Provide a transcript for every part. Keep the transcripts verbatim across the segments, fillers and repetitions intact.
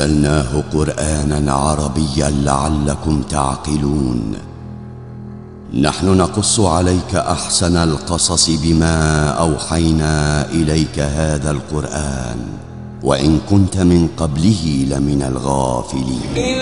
ونزلناه قرآنا عربيا لعلكم تعقلون. نحن نقص عليك أحسن القصص بما أوحينا إليك هذا القرآن وإن كنت من قبله لمن الغافلين.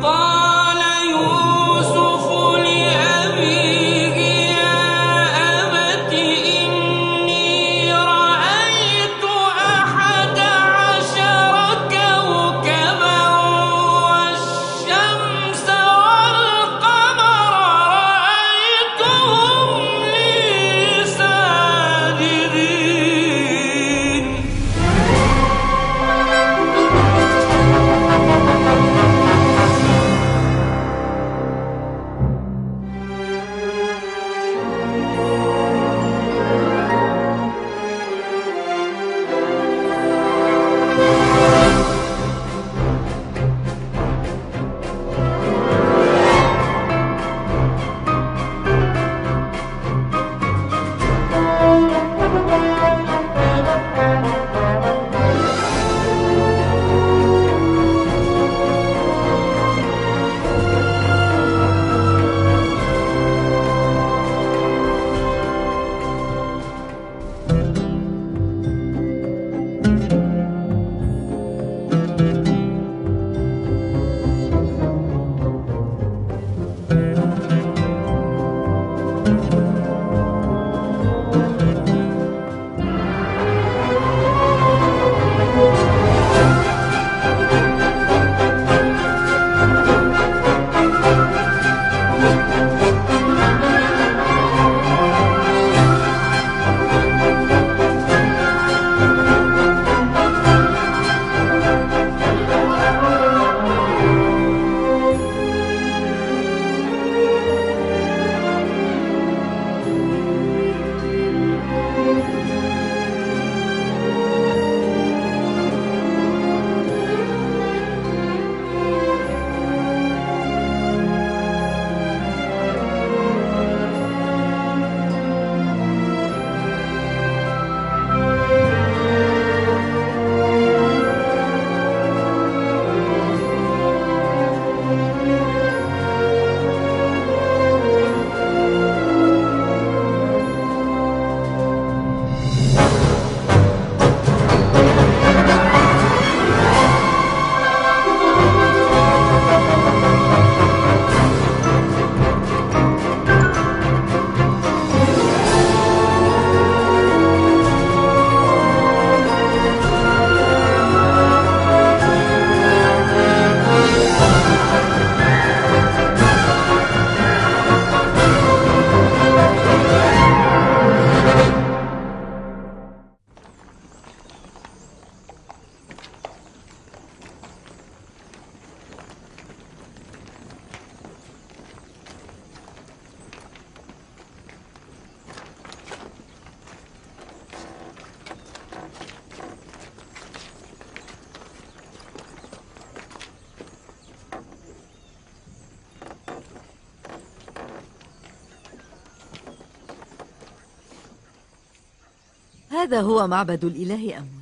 هذا هو معبد الإله أمون.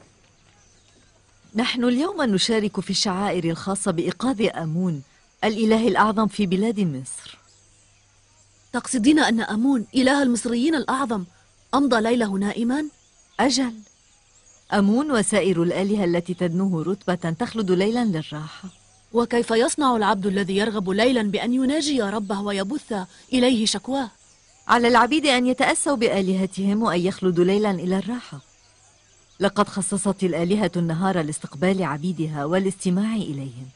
نحن اليوم نشارك في الشعائر الخاصة بإيقاظ أمون الإله الأعظم في بلاد مصر. تقصدين أن أمون إله المصريين الأعظم أمضى ليله نائما؟ أجل، أمون وسائر الآلهة التي تدنوه رتبة تخلد ليلا للراحة. وكيف يصنع العبد الذي يرغب ليلا بأن يناجي ربه ويبث إليه شكواه؟ على العبيد أن يتأسوا بآلهتهم وأن يخلدوا ليلا إلى الراحة. لقد خصصت الآلهة النهار لاستقبال عبيدها والاستماع إليهم.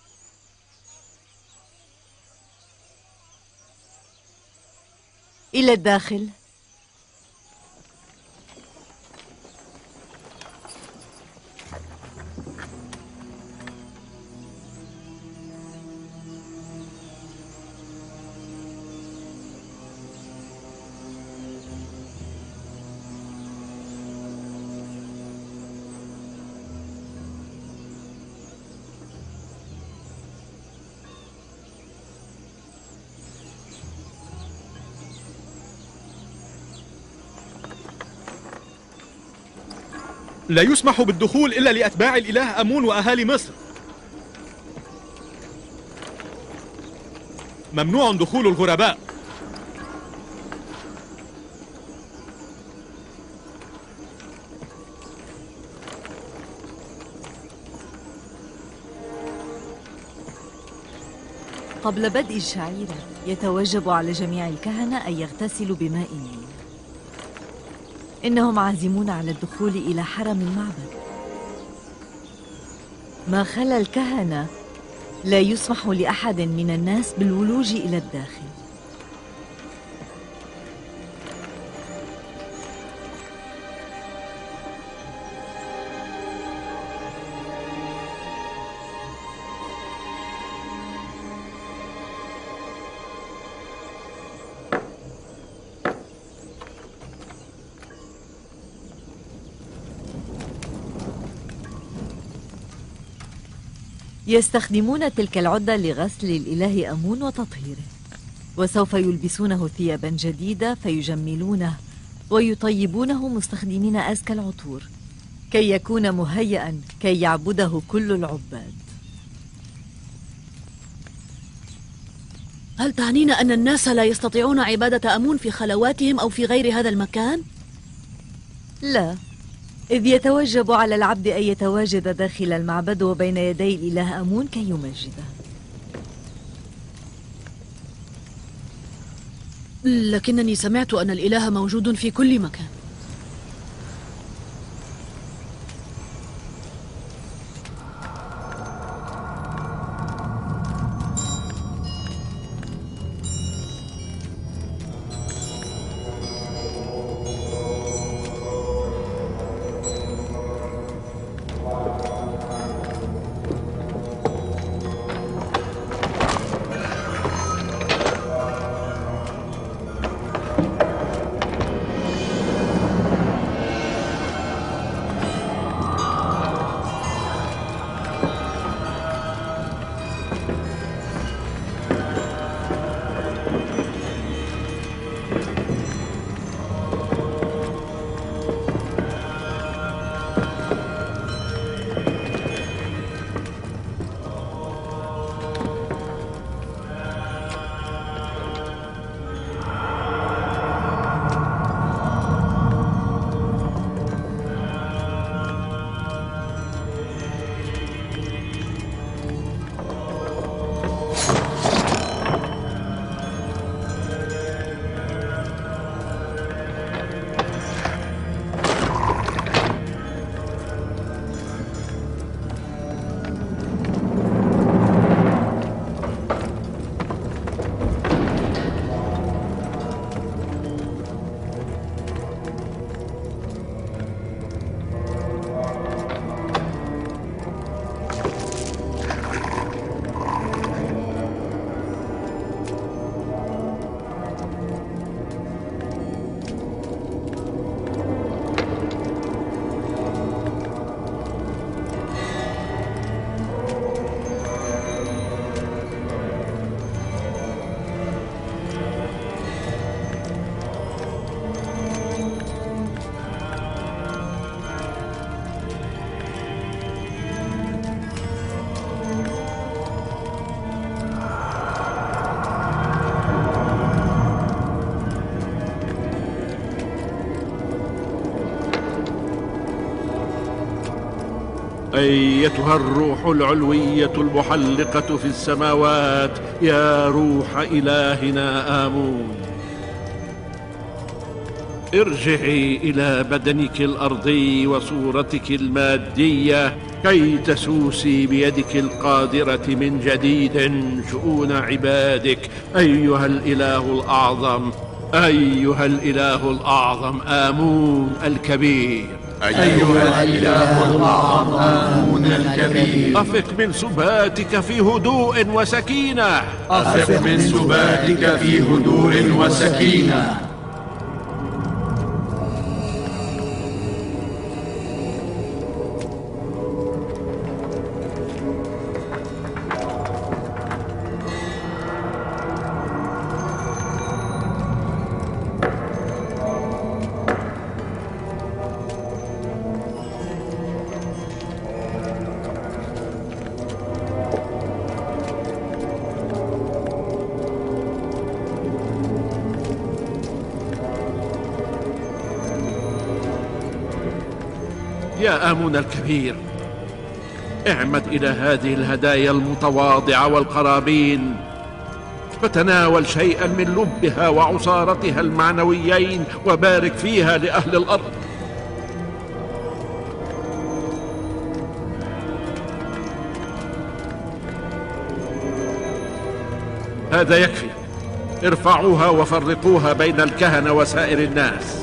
إلى الداخل. لا يسمح بالدخول إلا لأتباع الإله أمون وأهالي مصر. ممنوع دخول الغرباء. قبل بدء الشعيرة يتوجب على جميع الكهنة أن يغتسلوا بماء النيل. إنهم عازمون على الدخول إلى حرم المعبد. ما خلا الكهنة لا يسمح لأحد من الناس بالولوج إلى الداخل. يستخدمون تلك العدة لغسل الإله آمون وتطهيره، وسوف يلبسونه ثيابا جديدة فيجملونه ويطيبونه مستخدمين أزكى العطور كي يكون مهيئا كي يعبده كل العباد. هل تعنين أن الناس لا يستطيعون عبادة آمون في خلواتهم أو في غير هذا المكان؟ لا، إذ يتوجب على العبد أن يتواجد داخل المعبد وبين يدي الإله آمون كي يمجده. لكنني سمعت أن الإله موجود في كل مكان. أيتها الروح العلوية المحلقة في السماوات يا روح إلهنا آمون، ارجعي إلى بدنك الأرضي وصورتك المادية كي تسوسي بيدك القادرة من جديد شؤون عبادك أيها الإله الأعظم، أيها الإله الأعظم آمون الكبير. أيها الإله الأعظم آمون الكبير، أفق من سباتك في هدوء وسكينة، أفق من سباتك في هدوء وسكينة. يا آمون الكبير، اعمد إلى هذه الهدايا المتواضعة والقرابين، فتناول شيئا من لبها وعصارتها المعنويين وبارك فيها لأهل الأرض. هذا يكفي، ارفعوها وفرقوها بين الكهنة وسائر الناس.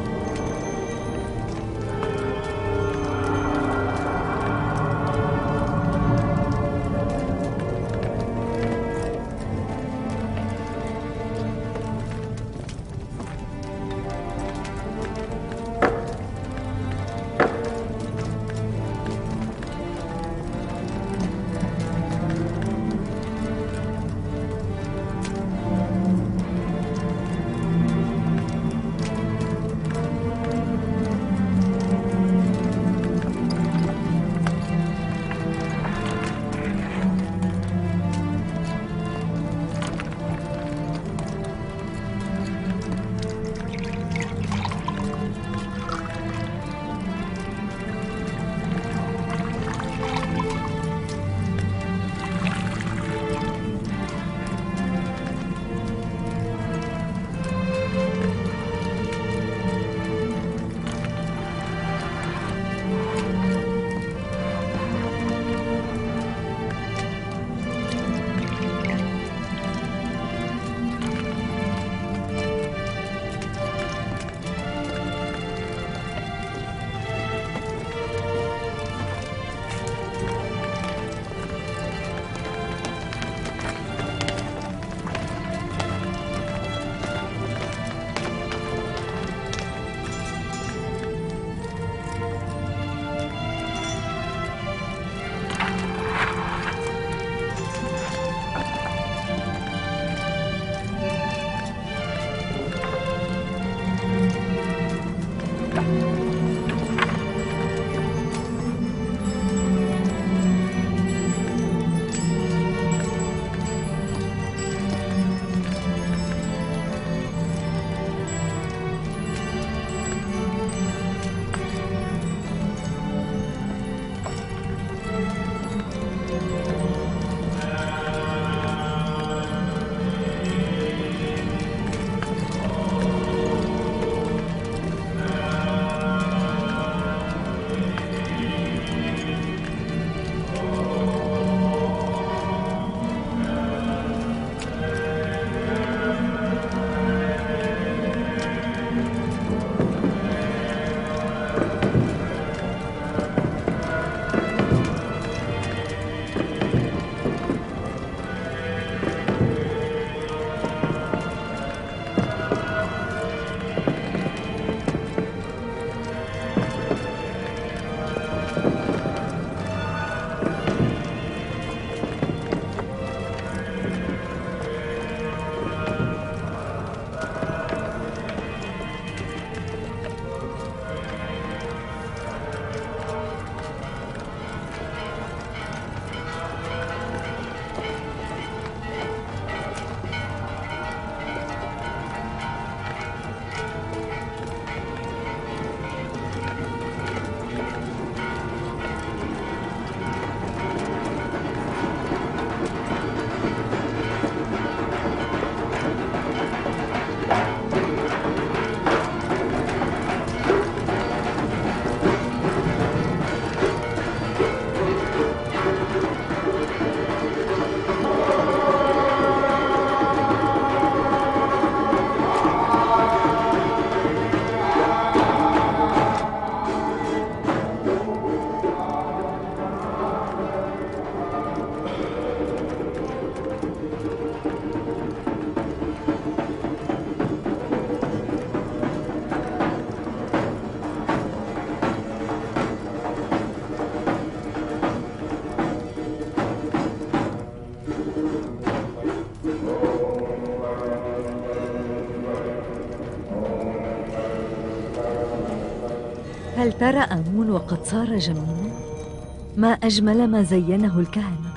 هل ترى آمون وقد صار جميلا؟ ما أجمل ما زينه الكهنة.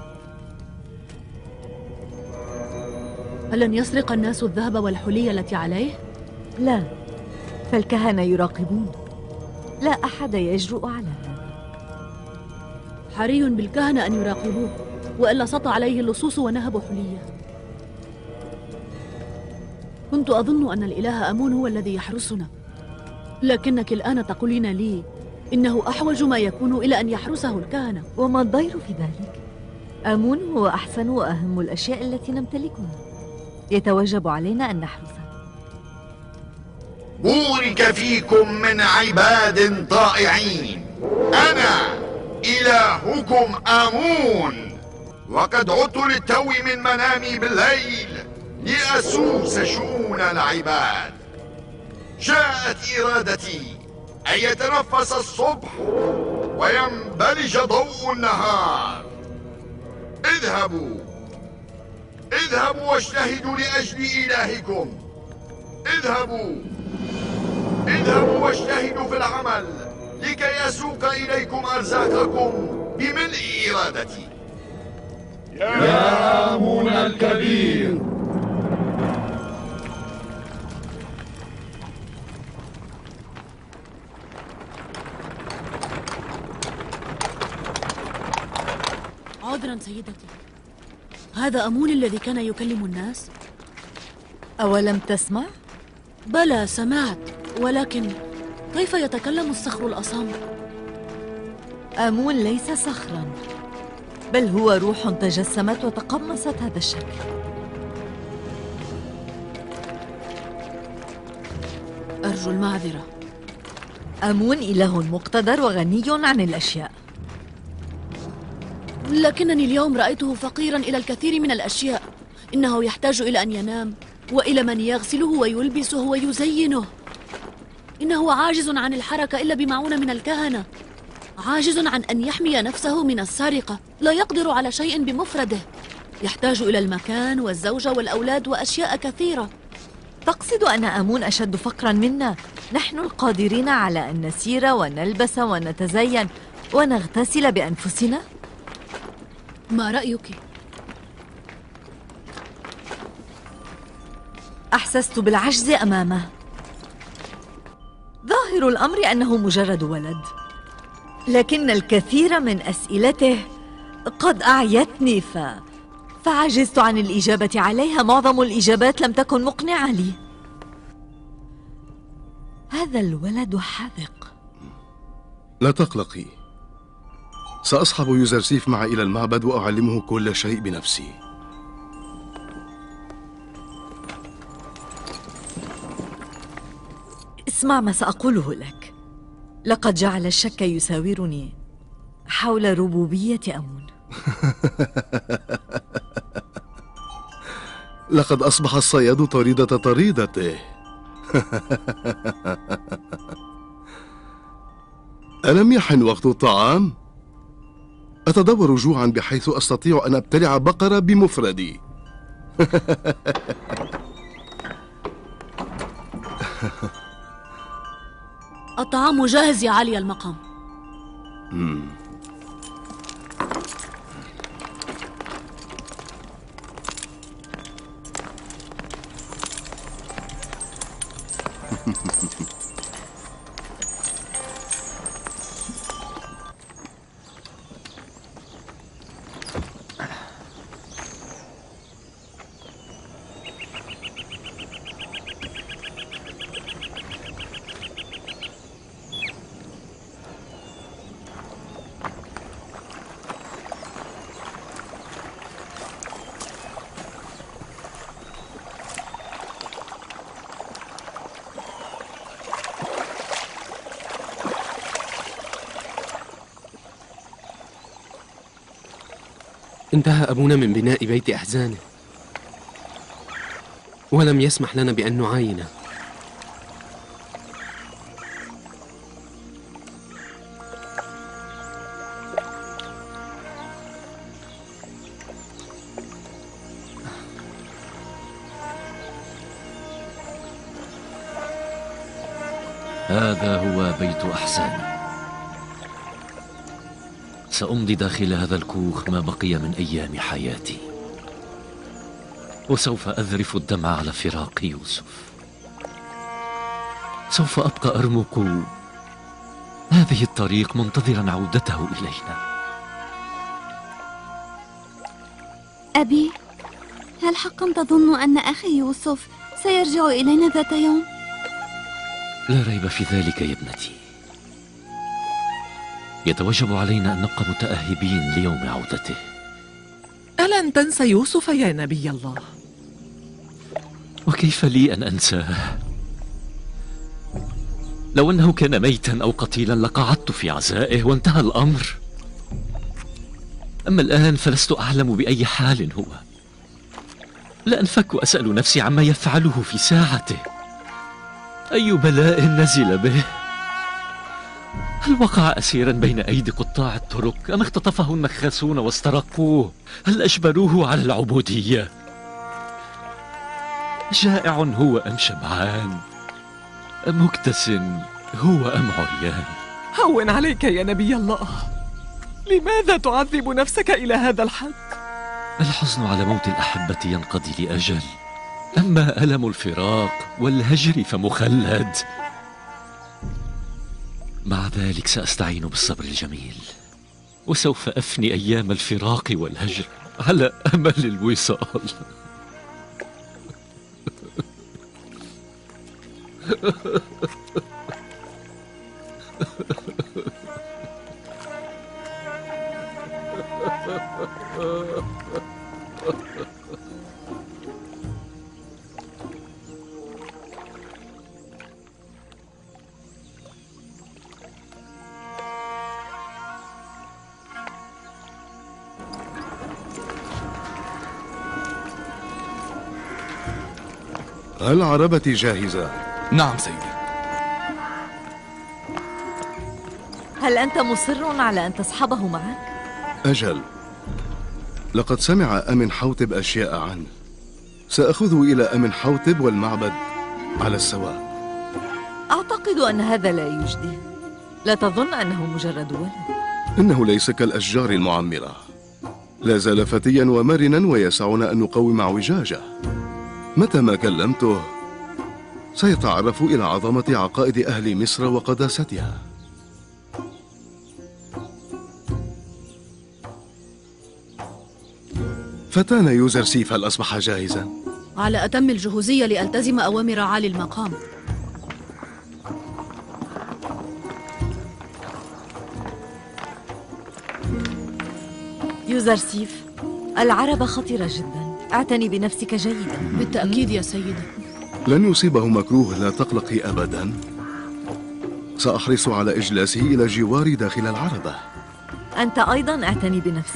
هل لن يسرق الناس الذهب والحلي التي عليه؟ لا، فالكهنة يراقبون، لا أحد يجرؤ على هذا. حري بالكهنة أن يراقبوه، وإلا سطى عليه اللصوص ونهبوا حليه. كنت أظن أن الإله آمون هو الذي يحرسنا، لكنك الآن تقولين لي إنه أحوج ما يكون إلى أن يحرسه الكهنة. وما الضير في ذلك؟ آمون هو أحسن وأهم الأشياء التي نمتلكها، يتوجب علينا أن نحرسه. بورك فيكم من عباد طائعين، أنا إلهكم آمون، وقد عدت للتو من منامي بالليل لأسوس شؤون العباد. جاءت إرادتي أن يتنفس الصبح وينبلج ضوء النهار. اذهبوا اذهبوا واجتهدوا لأجل إلهكم. اذهبوا اذهبوا واجتهدوا في العمل لكي يسوق إليكم أرزاقكم بملء إرادتي. يا آمون الكبير. عذرا سيدتي، هذا آمون الذي كان يكلم الناس؟ أولم تسمع؟ بلى سمعت، ولكن كيف يتكلم الصخر الأصم؟ آمون ليس صخرا، بل هو روح تجسمت وتقمصت هذا الشكل. أرجو المعذرة. آمون إله مقتدر وغني عن الأشياء، لكنني اليوم رأيته فقيرا إلى الكثير من الأشياء. إنه يحتاج إلى أن ينام، وإلى من يغسله ويلبسه ويزينه. إنه عاجز عن الحركة إلا بمعونة من الكهنة، عاجز عن أن يحمي نفسه من السرقة، لا يقدر على شيء بمفرده، يحتاج إلى المكان والزوجة والأولاد وأشياء كثيرة. تقصد أن آمون أشد فقرا منا؟ نحن القادرين على أن نسير ونلبس ونتزين ونغتسل بأنفسنا؟ ما رأيك؟ أحسست بالعجز أمامه. ظاهر الأمر أنه مجرد ولد، لكن الكثير من أسئلته قد أعيتني ف... فعجزت عن الإجابة عليها. معظم الإجابات لم تكن مقنعة لي. هذا الولد حاذق. لا تقلقي، سأصحب يوزرسيف معي إلى المعبد وأعلمه كل شيء بنفسي. اسمع ما سأقوله لك. لقد جعل الشك يساورني حول ربوبية آمون. لقد أصبح الصياد طريدة طريدته. ألم يحن وقت الطعام؟ أتدور جوعا بحيث أستطيع أن أبتلع بقرة بمفردي. الطعام جاهز يا عالي المقام. مم. انتهى أبونا من بناء بيت أحزانه، ولم يسمح لنا بأن نعاينه. هذا هو بيت أحزاني. سأمضي داخل هذا الكوخ ما بقي من أيام حياتي، وسوف أذرف الدمع على فراق يوسف. سوف أبقى أرمق هذه الطريق منتظرا عودته إلينا. أبي، هل حقا تظن أن أخي يوسف سيرجع إلينا ذات يوم؟ لا ريب في ذلك يا ابنتي. يتوجب علينا أن نبقى متأهبين ليوم عودته. ألن تنسى يوسف يا نبي الله؟ وكيف لي أن أنساه؟ لو أنه كان ميتا أو قتيلا لقعدت في عزائه وانتهى الأمر. أما الآن فلست أعلم بأي حال هو. لا أنفك أسأل نفسي عما يفعله في ساعته. أي بلاء نزل به؟ هل وقع أسيرا بين أيدي قطاع الطرق أم اختطفه النخاسون واسترقوه؟ هل أجبروه على العبودية؟ جائع هو أم شبعان؟ أم مكتس هو أم عريان؟ هون عليك يا نبي الله، لماذا تعذب نفسك إلى هذا الحد؟ الحزن على موت الأحبة ينقضي لأجل، أما ألم الفراق والهجر فمخلد. مع ذلك سأستعين بالصبر الجميل، وسوف أفني أيام الفراق والهجر على أمل الوصال. هل عربتي جاهزة؟ نعم سيدي. هل أنت مصر على أن تصحبه معك؟ أجل، لقد سمع أمن حوتب أشياء عنه. سأخذه إلى أمن حوتب والمعبد على السواء. أعتقد أن هذا لا يجدي. لا تظن أنه مجرد ولد. إنه ليس كالأشجار المعمرة، لا زال فتيا ومرنا ويسعنا أن نقوم اعوجاجه. متى ما كلمته سيتعرف إلى عظمة عقائد أهل مصر وقداستها. فتانا يوزرسيف، هل أصبح جاهزا؟ على أتم الجهوزية لألتزم أوامر عالي المقام. يوزرسيف، العربة خطرة جدا، اعتني بنفسك جيدا. بالتأكيد يا سيدة. لن يصيبه مكروه، لا تقلقي أبدا. سأحرص على إجلاسه إلى جواري داخل العربة. أنت أيضا اعتني بنفسك.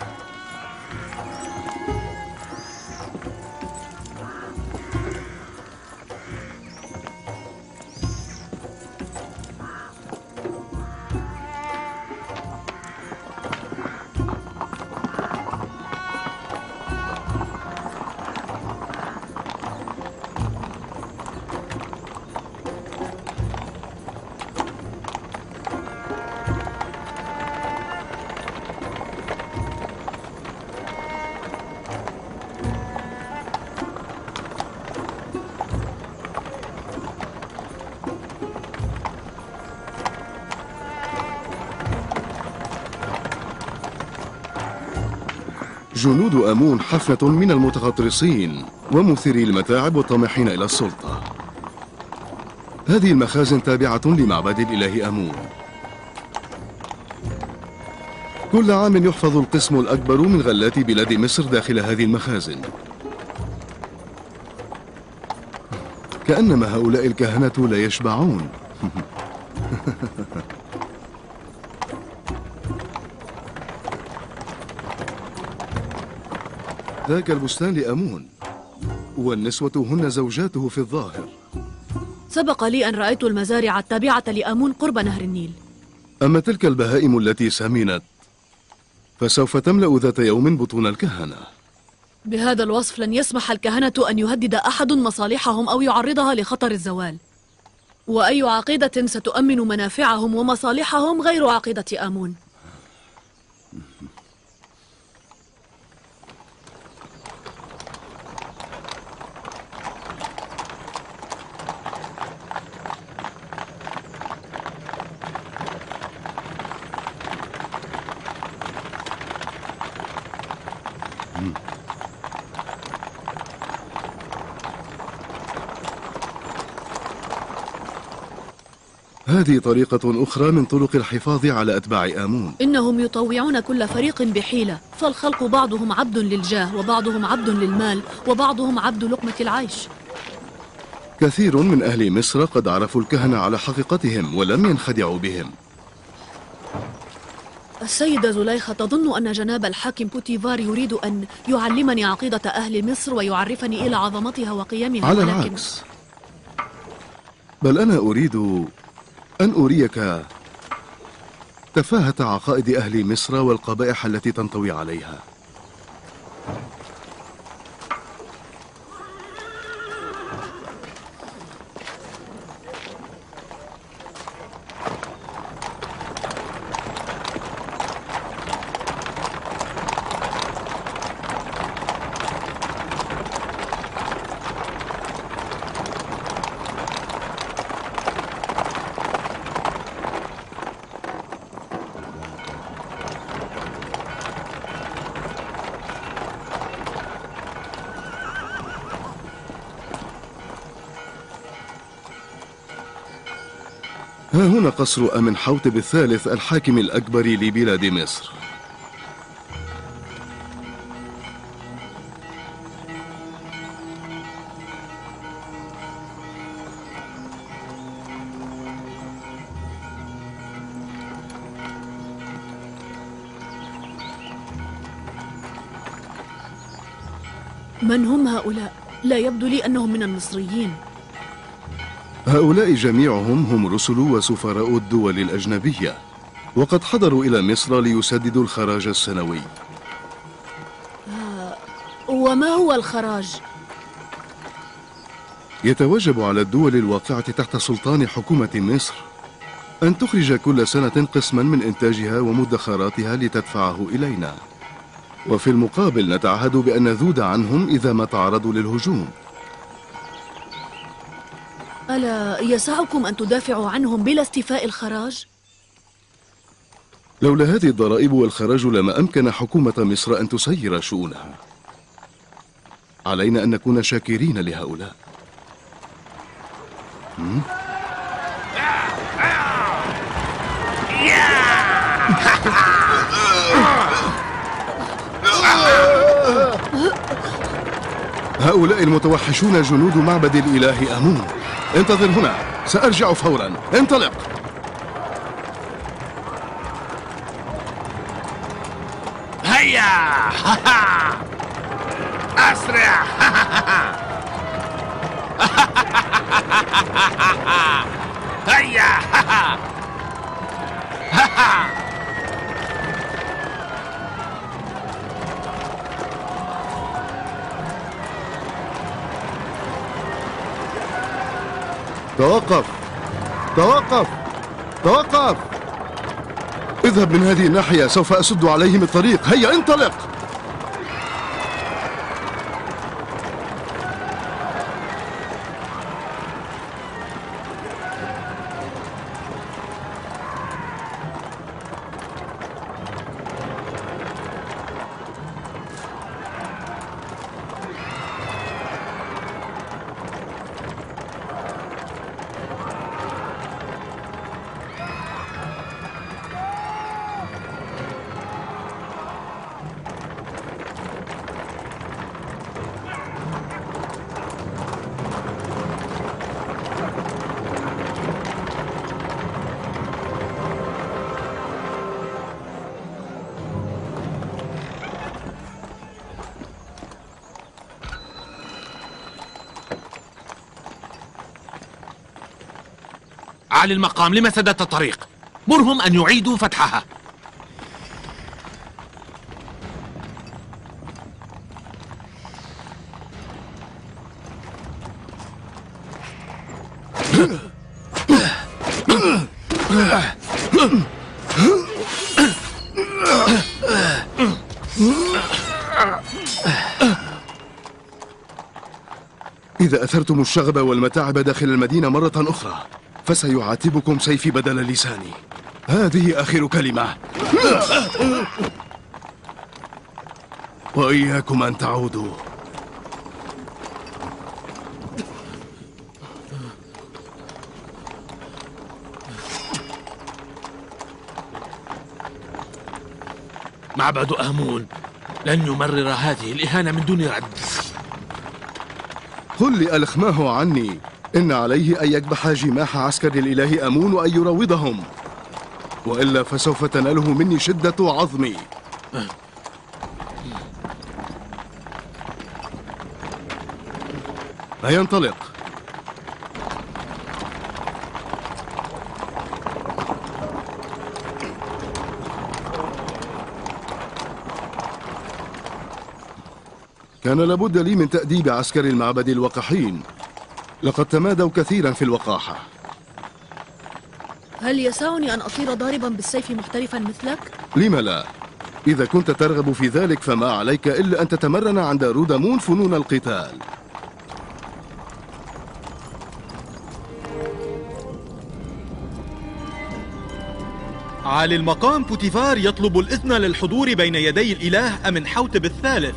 جنود آمون حفنة من المتغطرسين ومثيري المتاعب والطامحين إلى السلطة. هذه المخازن تابعة لمعبد الإله آمون. كل عام يحفظ القسم الأكبر من غلات بلاد مصر داخل هذه المخازن. كأنما هؤلاء الكهنة لا يشبعون. ذاك البستان لآمون، والنسوة هن زوجاته في الظاهر. سبق لي أن رأيت المزارع التابعة لآمون قرب نهر النيل. أما تلك البهائم التي سمنت فسوف تملأ ذات يوم بطون الكهنة. بهذا الوصف لن يسمح الكهنة أن يهدد أحد مصالحهم أو يعرضها لخطر الزوال. وأي عقيدة ستؤمن منافعهم ومصالحهم غير عقيدة آمون. هذه طريقة أخرى من طرق الحفاظ على أتباع آمون. إنهم يطوعون كل فريق بحيلة، فالخلق بعضهم عبد للجاه وبعضهم عبد للمال وبعضهم عبد لقمة العيش. كثير من أهل مصر قد عرفوا الكهنة على حقيقتهم ولم ينخدعوا بهم. السيدة زليخة تظن أن جناب الحاكم بوتيفار يريد أن يعلمني عقيدة أهل مصر ويعرفني إلى عظمتها وقيمها، على ولكن العكس، بل أنا أريد أن أريك تفاهة عقائد أهل مصر والقبائح التي تنطوي عليها. ها هنا قصر أمنحوتب الثالث الحاكم الأكبر لبلاد مصر. من هم هؤلاء؟ لا يبدو لي أنهم من المصريين. هؤلاء جميعهم هم رسل وسفراء الدول الأجنبية، وقد حضروا إلى مصر ليسددوا الخراج السنوي. آه، وما هو الخراج؟ يتوجب على الدول الواقعة تحت سلطان حكومة مصر أن تخرج كل سنة قسما من إنتاجها ومدخراتها لتدفعه إلينا، وفي المقابل نتعهد بأن نذود عنهم إذا ما تعرضوا للهجوم. ألا يسعكم أن تدافعوا عنهم بلا استيفاء الخراج؟ لولا هذه الضرائب والخراج لما أمكن حكومة مصر أن تسير شؤونها. علينا أن نكون شاكرين لهؤلاء. م? هؤلاء المتوحشون جنود معبد الإله آمون. انتظر هنا، سأرجع فورا. انطلق. هيا أسرع. هيا توقف توقف توقف. اذهب من هذه الناحية، سوف أسد عليهم الطريق. هيا انطلق. علي المقام، لما سددت الطريق؟ مرهم أن يعيدوا فتحها. إذا أثرتم الشغب والمتاعب داخل المدينة مرة أخرى فسيعاتبكم سيفي بدل لساني. هذه آخر كلمة، وإياكم أن تعودوا. معبد آمون لن يمرر هذه الإهانة من دون رد. قل لألخماه عني إن عليه أن يكبح جماح عسكر الإله آمون وأن يروضهم، وإلا فسوف تناله مني شدة عظمي. هينطلق. كان لابد لي من تأديب عسكر المعبد الوقحين، لقد تمادوا كثيرا في الوقاحة. هل يسعني أن أطير ضاربا بالسيف محترفا مثلك؟ لم لا؟ إذا كنت ترغب في ذلك فما عليك إلا أن تتمرن عند رودامون فنون القتال. عالي المقام بوتيفار يطلب الإذن للحضور بين يدي الإله أمنحوتب الثالث.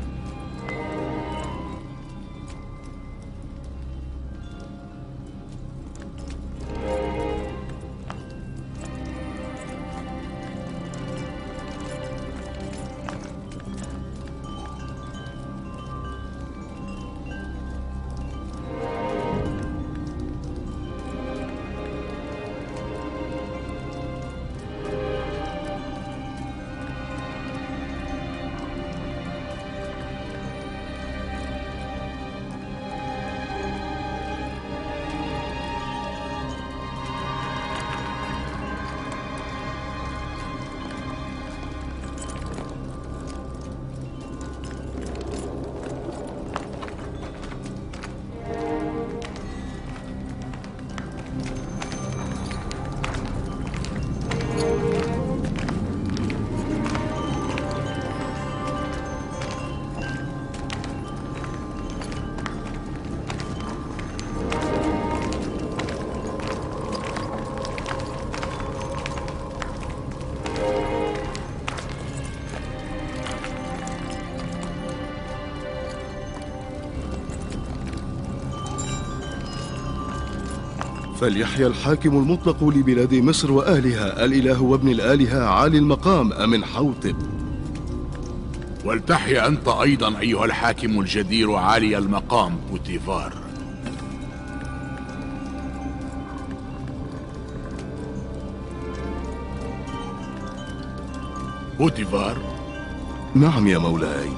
فليحيى الحاكم المطلق لبلاد مصر وأهلها، الإله وابن الآلهة عالي المقام أمنحوتب. ولتحيا أنت أيضا أيها الحاكم الجدير عالي المقام بوتيفار. بوتيفار؟ نعم يا مولاي.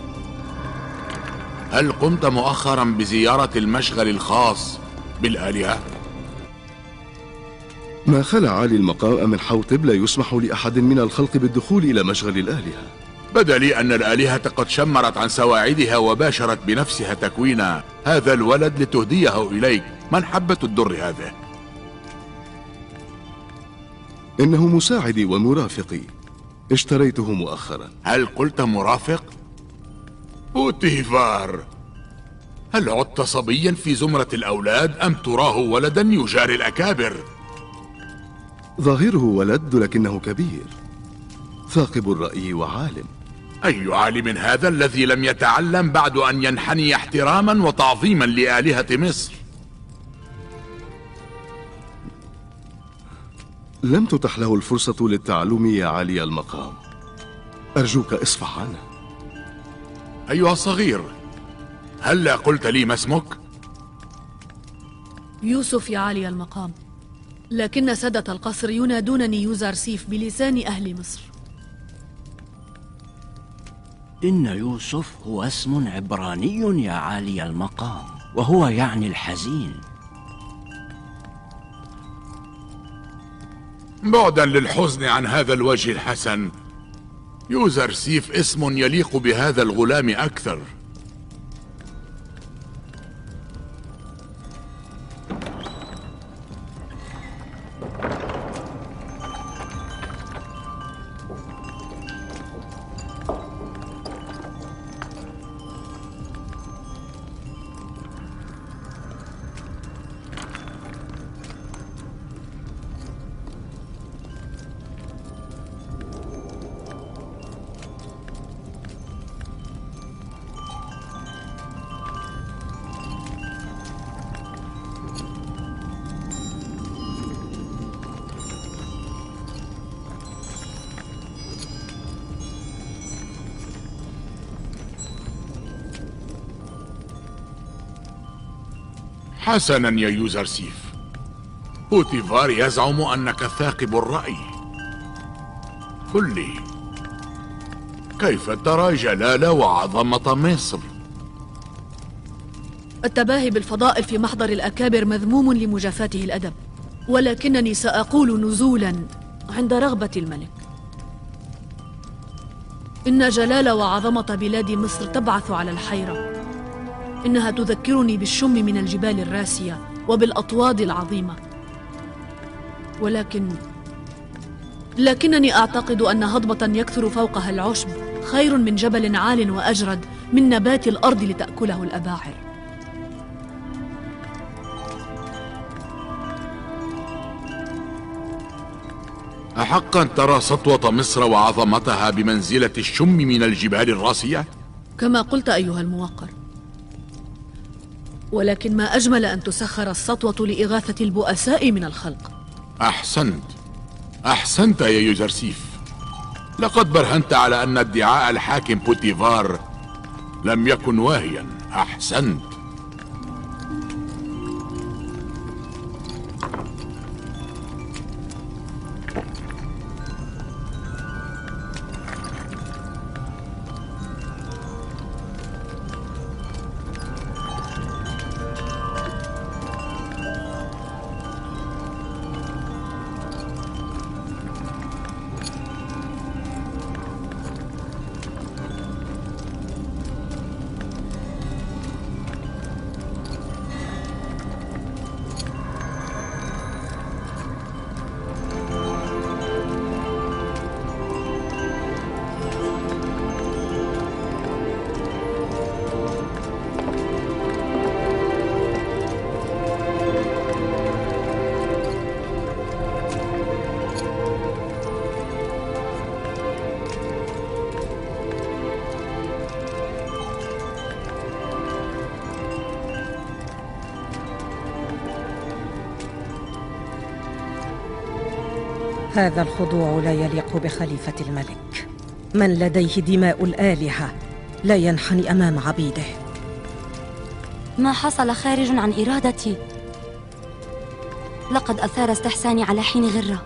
هل قمت مؤخرا بزيارة المشغل الخاص بالآلهة؟ ما خلع عالي المقام أمنحوتب لا يسمح لأحد من الخلق بالدخول إلى مشغل الآلهة. بدا لي أن الآلهة قد شمرت عن سواعدها وباشرت بنفسها تكوين هذا الولد لتهديه إليك. من حبة الدر هذا؟ إنه مساعدي ومرافقي، اشتريته مؤخرا. هل قلت مرافق؟ بوتيفار، هل عدت صبيا في زمرة الأولاد أم تراه ولدا يجاري الأكابر؟ ظاهره ولد لكنه كبير، ثاقب الرأي وعالم. أي عالم هذا الذي لم يتعلم بعد أن ينحني احتراما وتعظيما لآلهة مصر؟ لم تتح له الفرصة للتعلم يا عالي المقام، أرجوك اصفح عنه. أيها الصغير، هل قلت لي ما اسمك؟ يوسف يا عالي المقام، لكن سادة القصر ينادونني يوزرسيف بلسان أهل مصر. إن يوسف هو اسم عبراني يا عالي المقام، وهو يعني الحزين. بعدا للحزن عن هذا الوجه الحسن، يوزرسيف اسم يليق بهذا الغلام أكثر. حسنا يا يوزرسيف، بوتيفار يزعم أنك ثاقب الرأي. قل لي، كيف ترى جلال وعظمة مصر؟ التباهي بالفضائل في محضر الأكابر مذموم لمجافاته الأدب، ولكنني سأقول نزولا عند رغبة الملك. إن جلال وعظمة بلاد مصر تبعث على الحيرة. إنها تذكرني بالشم من الجبال الراسية وبالأطواد العظيمة، ولكن لكنني أعتقد أن هضبة يكثر فوقها العشب خير من جبل عال وأجرد من نبات الأرض لتأكله الأباعر. أحقا ترى سطوة مصر وعظمتها بمنزلة الشم من الجبال الراسية؟ كما قلت أيها الموقر، ولكن ما أجمل أن تسخر السطوة لإغاثة البؤساء من الخلق. أحسنت أحسنت يا يوزرسيف، لقد برهنت على أن ادعاء الحاكم بوتيفار لم يكن واهيا. أحسنت. هذا الخضوع لا يليق بخليفة الملك. من لديه دماء الآلهة لا ينحني أمام عبيده. ما حصل خارج عن إرادتي. لقد أثار استحساني على حين غرة.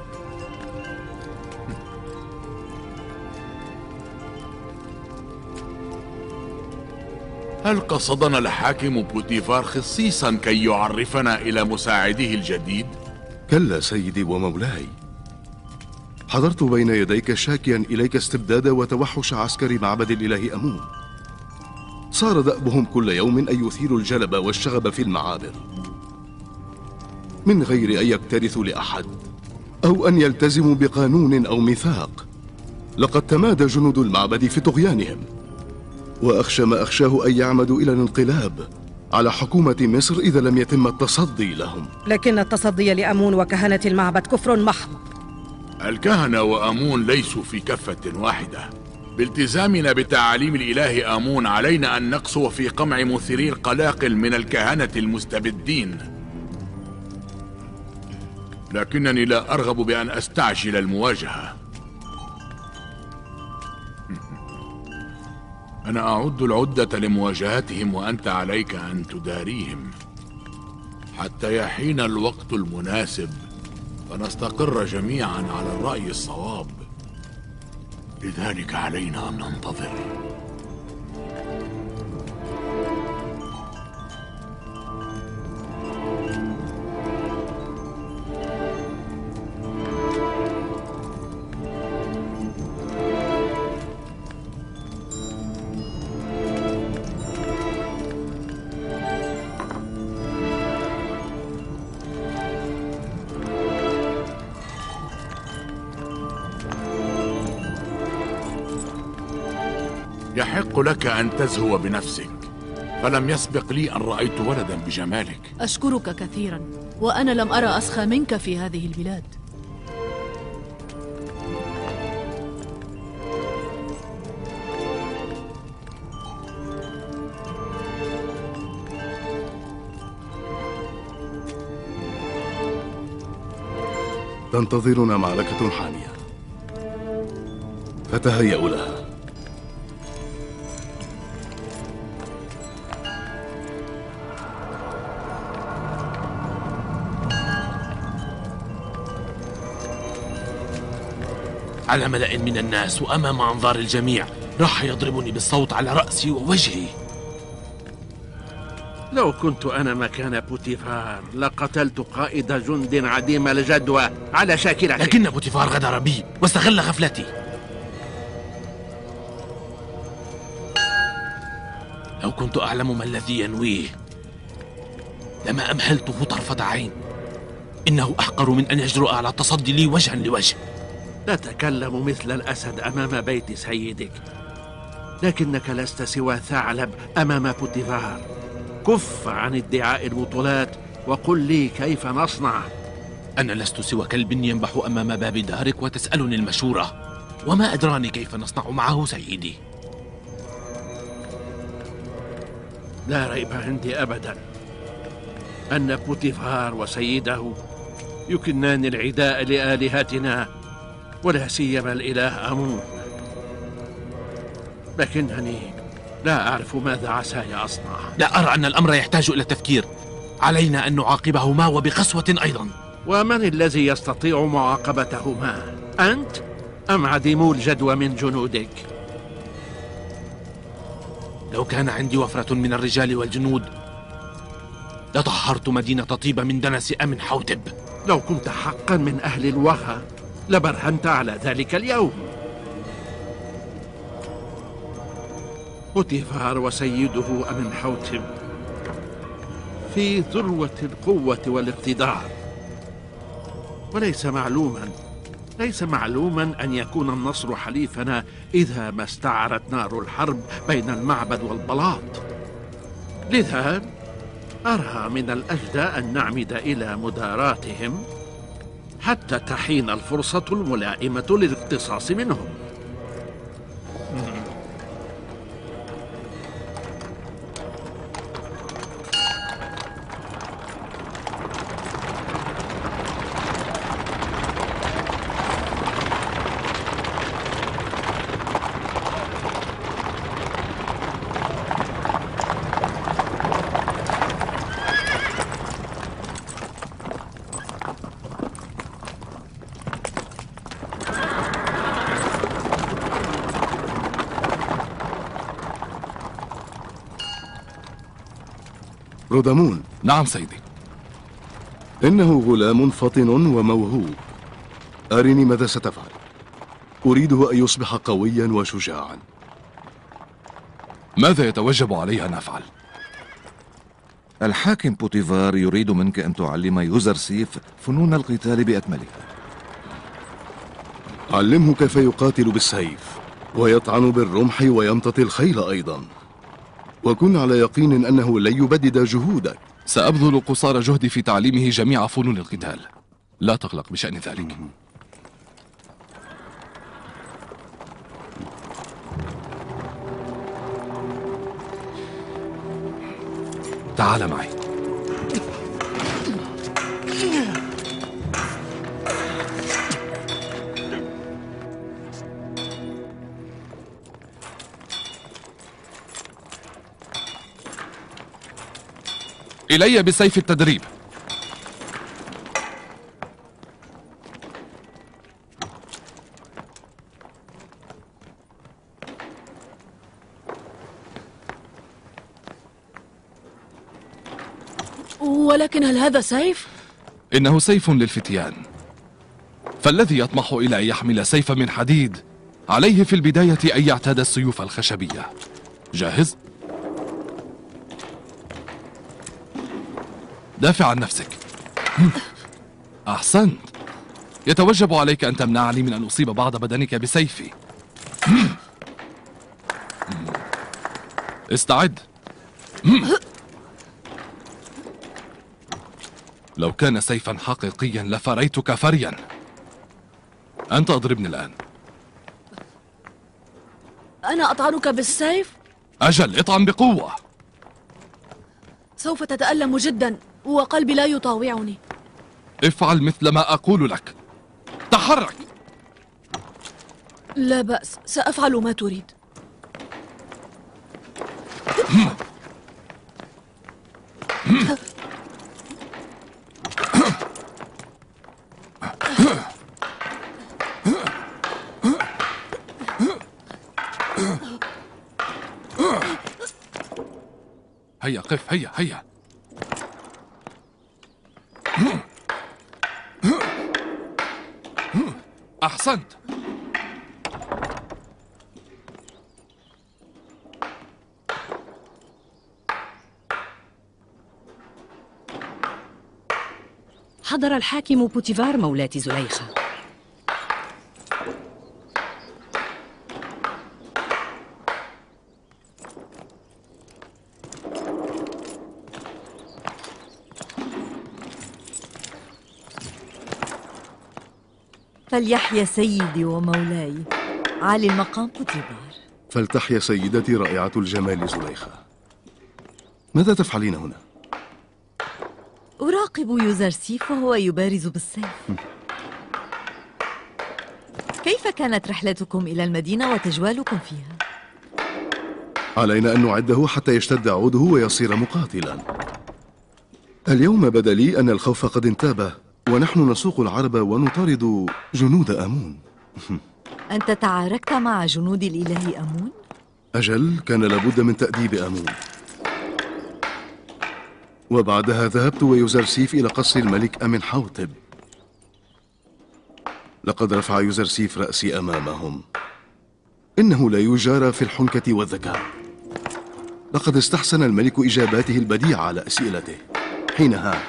هل قصدنا الحاكم بوتيفار خصيصا كي يعرفنا إلى مساعده الجديد؟ كلا سيدي ومولاي، حضرت بين يديك شاكيا إليك استبداد وتوحش عسكر معبد الإله أمون. صار دأبهم كل يوم أن يثيروا الجلب والشغب في المعابر من غير أن يكترثوا لأحد أو أن يلتزموا بقانون أو ميثاق. لقد تمادى جنود المعبد في طغيانهم، وأخشى ما أخشاه أن يعمدوا إلى الانقلاب على حكومة مصر إذا لم يتم التصدي لهم. لكن التصدي لأمون وكهنة المعبد كفر محض. الكهنة وأمون ليسوا في كفة واحدة. بالتزامنا بتعاليم الإله آمون علينا أن نقسو في قمع مثيري القلاقل من الكهنة المستبدين، لكنني لا أرغب بأن أستعجل المواجهة. أنا أعد العدة لمواجهتهم، وأنت عليك أن تداريهم حتى يحين الوقت المناسب فنستقر جميعا على الرأي الصواب. لذلك علينا أن ننتظر. يحق لك أن تزهو بنفسك، فلم يسبق لي أن رأيت ولدا بجمالك. أشكرك كثيرا، وأنا لم أرى أسخى منك في هذه البلاد. تنتظرنا معركة حامية، فتهيأوا لها. على ملأ من الناس وأمام أنظار الجميع راح يضربني بالصوت على رأسي ووجهي. لو كنت أنا مكان بوتيفار لقتلت قائد جند عديم الجدوى على شاكلته، لكن بوتيفار غدر بي واستغل غفلتي. لو كنت أعلم ما الذي ينويه لما أمهلته طرفة عين. إنه أحقر من أن يجرؤ على التصدي لي وجها لوجه. تتكلم مثل الأسد أمام بيت سيدك، لكنك لست سوى ثعلب أمام بوتيفار. كف عن ادعاء البطولات وقل لي كيف نصنع. أنا لست سوى كلب ينبح أمام باب دارك وتسألني المشورة، وما أدراني كيف نصنع معه سيدي. لا ريب عندي أبدا أن بوتيفار وسيده يكنان العداء لآلهتنا، ولا سيما الإله آمون، لكنني لا أعرف ماذا عساي أصنع. لا أرى أن الأمر يحتاج إلى تفكير. علينا أن نعاقبهما وبقسوة أيضا. ومن الذي يستطيع معاقبتهما؟ أنت أم عديمو الجدوى من جنودك؟ لو كان عندي وفرة من الرجال والجنود لطهرت مدينة طيبة من دنس أمن حوتب. لو كنت حقا من أهل الوغى لبرهنت على ذلك اليوم. بوتيفار وسيده أمن حوتب في ذروة القوة والاقتدار، وليس معلوما ليس معلوما أن يكون النصر حليفنا إذا ما استعرت نار الحرب بين المعبد والبلاط. لذا أرى من الأجدى أن نعمد إلى مداراتهم حتى تحين الفرصة الملائمة للاقتصاص منهم. رودامون. نعم سيدي. إنه غلام فطن وموهوب. أرني ماذا ستفعل. أريده أن يصبح قويا وشجاعا. ماذا يتوجب علي أن أفعل؟ الحاكم بوتيفار يريد منك أن تعلم يوزرسيف فنون القتال بأكملها. علمه كيف يقاتل بالسيف ويطعن بالرمح ويمتطي الخيل أيضا، وكن على يقين أنه لن يبدد جهودك. سأبذل قصارى جهدي في تعليمه جميع فنون القتال، لا تقلق بشأن ذلك. تعال معي. إلي بسيف التدريب. ولكن هل هذا سيف؟ إنه سيف للفتيان، فالذي يطمح إلى أن يحمل سيفا من حديد عليه في البداية أن يعتاد السيوف الخشبية. جاهز؟ دافع عن نفسك. أحسنت. يتوجب عليك أن تمنعني من أن أصيب بعض بدنك بسيفي. استعد. لو كان سيفا حقيقيا لفريتك فريا. أنت أضربني الآن. أنا أطعنك بالسيف؟ أجل، اطعن بقوة. سوف تتألم جدا وقلبي لا يطاوعني. افعل مثل ما أقول لك. تحرك. لا بأس، سأفعل ما تريد. هيا قف، هيا هيا. أحسنت. حضر الحاكم بوتيفار مولاتي زليخة. فليحيا سيدي ومولاي عالي المقام بوتيفار. فلتحيا سيدتي رائعة الجمال زليخة. ماذا تفعلين هنا؟ أراقب يوزرسيف وهو يبارز بالسيف. كيف كانت رحلتكم إلى المدينة وتجوالكم فيها؟ علينا أن نعده حتى يشتد عوده ويصير مقاتلا. اليوم بدا لي أن الخوف قد انتابه، ونحن نسوق العرب ونطارد جنود آمون. أنت تعاركت مع جنود الإله آمون؟ أجل، كان لابد من تأديب آمون. وبعدها ذهبت ويوزرسيف إلى قصر الملك أمنحوتب. لقد رفع يوزرسيف رأسي أمامهم. إنه لا يجارى في الحنكة والذكاء. لقد استحسن الملك إجاباته البديعة على أسئلته. حينها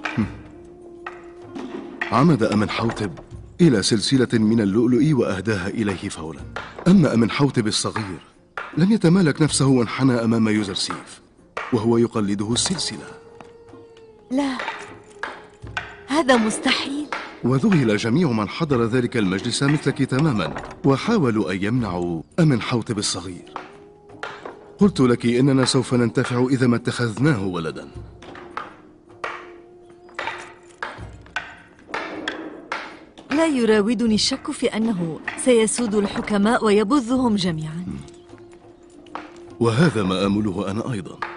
عمد أمنحوتب إلى سلسلة من اللؤلؤ وأهداها إليه فورا. أما أمنحوتب الصغير لم يتمالك نفسه وانحنى أمام يوزرسيف وهو يقلده السلسلة. لا، هذا مستحيل. وذهل جميع من حضر ذلك المجلس مثلك تماما، وحاولوا أن يمنعوا أمنحوتب الصغير. قلت لك إننا سوف ننتفع إذا ما اتخذناه ولدا. لا يراودني الشك في أنه سيسود الحكماء ويبذهم جميعا. وهذا ما آمله أنا أيضا.